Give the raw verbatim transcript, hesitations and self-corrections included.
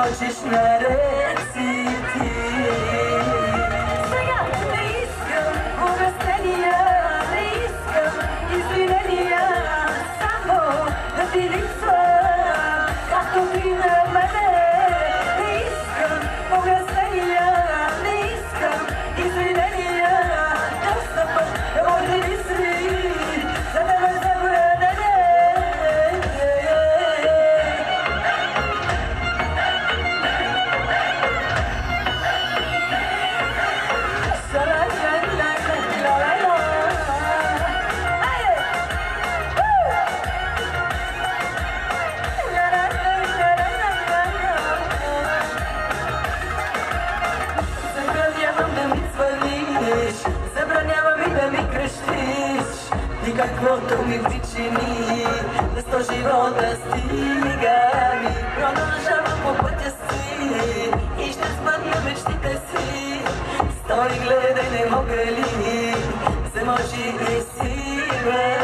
dođeš na red si ti. Svega ne iskam, oprostenija, ne iskam, izvinenija, samo da ti nisam, kako ti na mene. Ne iskam, oprostenija, ne iskam, izvinenija, da sam ovdje misli, za tebe zabranene. Zabranjavam i da mi krštiš, nikakvo to mi pričini, da sto života stiga mi. Продолжавам по пътя си и ще сбъдна мечтите си. Стой, гледай, не мога ли, се може и си, бе.